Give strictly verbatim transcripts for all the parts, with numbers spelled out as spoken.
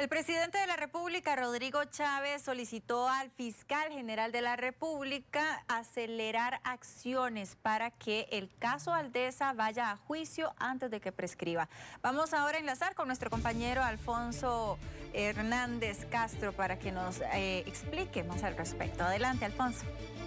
El presidente de la República, Rodrigo Chávez, solicitó al fiscal general de la República acelerar acciones para que el caso Aldesa vaya a juicio antes de que prescriba. Vamos ahora a enlazar con nuestro compañero Alfonso Hernández Castro para que nos eh, explique más al respecto. Adelante, Alfonso.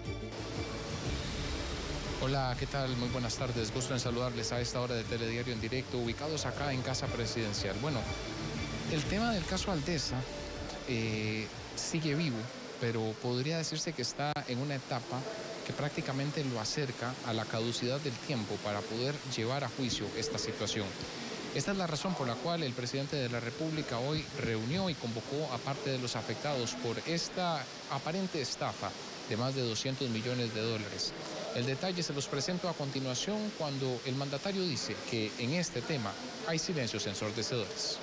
Hola, ¿qué tal? Muy buenas tardes. Gusto en saludarles a esta hora de Telediario en directo, ubicados acá en Casa Presidencial. Bueno, el tema del caso Aldesa eh, sigue vivo, pero podría decirse que está en una etapa que prácticamente lo acerca a la caducidad del tiempo para poder llevar a juicio esta situación. Esta es la razón por la cual el presidente de la República hoy reunió y convocó a parte de los afectados por esta aparente estafa de más de doscientos millones de dólares. El detalle se los presento a continuación cuando el mandatario dice que en este tema hay silencios ensordecedores.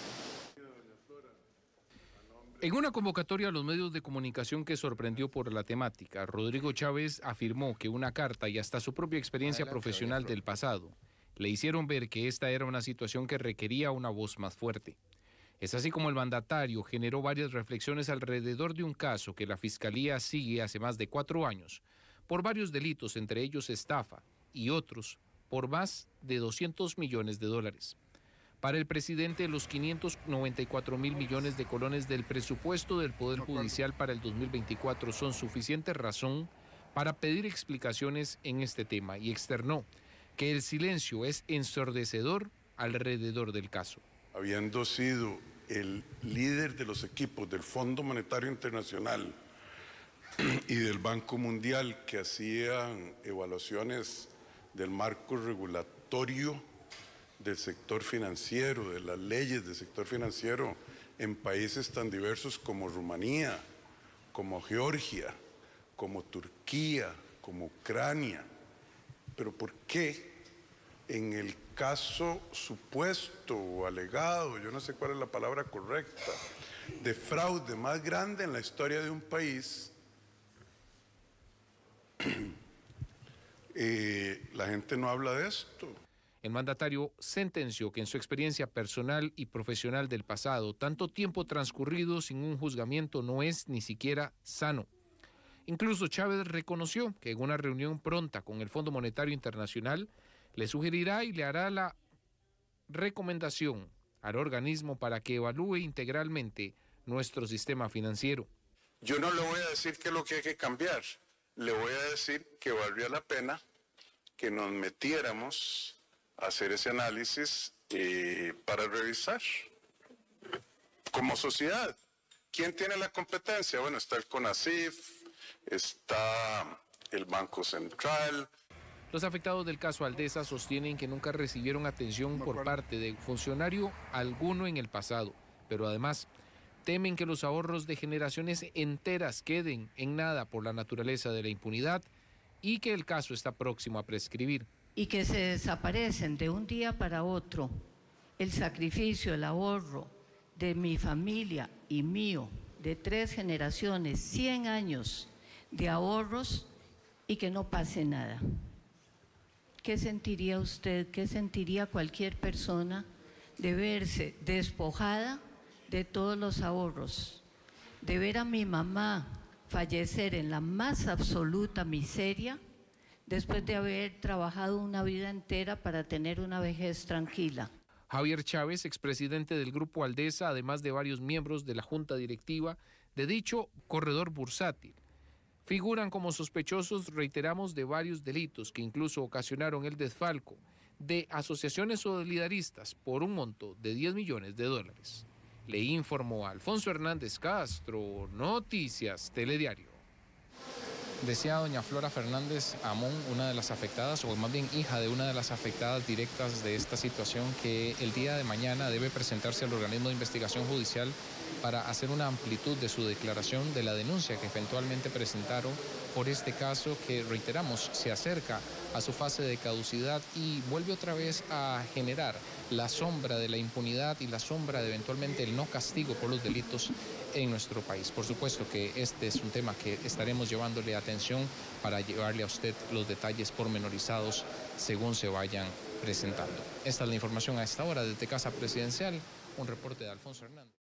En una convocatoria a los medios de comunicación que sorprendió por la temática, Rodrigo Chávez afirmó que una carta y hasta su propia experiencia Adelante, profesional del pasado le hicieron ver que esta era una situación que requería una voz más fuerte. Es así como el mandatario generó varias reflexiones alrededor de un caso que la Fiscalía sigue hace más de cuatro años por varios delitos, entre ellos estafa, y otros por más de doscientos millones de dólares. Para el presidente, los quinientos noventa y cuatro mil millones de colones del presupuesto del Poder Judicial para el dos mil veinticuatro son suficiente razón para pedir explicaciones en este tema y externó que el silencio es ensordecedor alrededor del caso. Habiendo sido el líder de los equipos del Fondo Monetario Internacional y del Banco Mundial que hacían evaluaciones del marco regulatorio del sector financiero, de las leyes del sector financiero en países tan diversos como Rumanía, como Georgia, como Turquía, como Ucrania. Pero ¿por qué en el caso supuesto o alegado, yo no sé cuál es la palabra correcta, de fraude más grande en la historia de un país, eh, la gente no habla de esto? El mandatario sentenció que en su experiencia personal y profesional del pasado, tanto tiempo transcurrido sin un juzgamiento no es ni siquiera sano. Incluso Chávez reconoció que en una reunión pronta con el Fondo Monetario Internacional le sugerirá y le hará la recomendación al organismo para que evalúe integralmente nuestro sistema financiero. Yo no le voy a decir qué es lo que hay que cambiar, le voy a decir que valdría la pena que nos metiéramos hacer ese análisis eh, para revisar como sociedad. ¿Quién tiene la competencia? Bueno, está el CONACYT, está el Banco Central. Los afectados del caso Aldesa sostienen que nunca recibieron atención por parte de funcionario alguno en el pasado, pero además temen que los ahorros de generaciones enteras queden en nada por la naturaleza de la impunidad y que el caso está próximo a prescribir. Y que se desaparecen de un día para otro el sacrificio, el ahorro de mi familia y mío, de tres generaciones, cien años de ahorros y que no pase nada. ¿Qué sentiría usted, qué sentiría cualquier persona de verse despojada de todos los ahorros, de ver a mi mamá fallecer en la más absoluta miseria, después de haber trabajado una vida entera para tener una vejez tranquila? Javier Chávez, expresidente del Grupo Aldesa, además de varios miembros de la Junta Directiva de dicho corredor bursátil, figuran como sospechosos, reiteramos, de varios delitos que incluso ocasionaron el desfalco de asociaciones solidaristas por un monto de diez millones de dólares. Le informó Alfonso Hernández Castro, Noticias Telediario. Decía doña Flora Fernández Amón, una de las afectadas, o más bien hija de una de las afectadas directas de esta situación, que el día de mañana debe presentarse al organismo de investigación judicial para hacer una amplitud de su declaración de la denuncia que eventualmente presentaron por este caso que, reiteramos, se acerca a su fase de caducidad y vuelve otra vez a generar la sombra de la impunidad y la sombra de eventualmente el no castigo por los delitos en nuestro país. Por supuesto que este es un tema que estaremos llevándole atención para llevarle a usted los detalles pormenorizados según se vayan presentando. Esta es la información a esta hora desde Casa Presidencial, un reporte de Alfonso Hernández.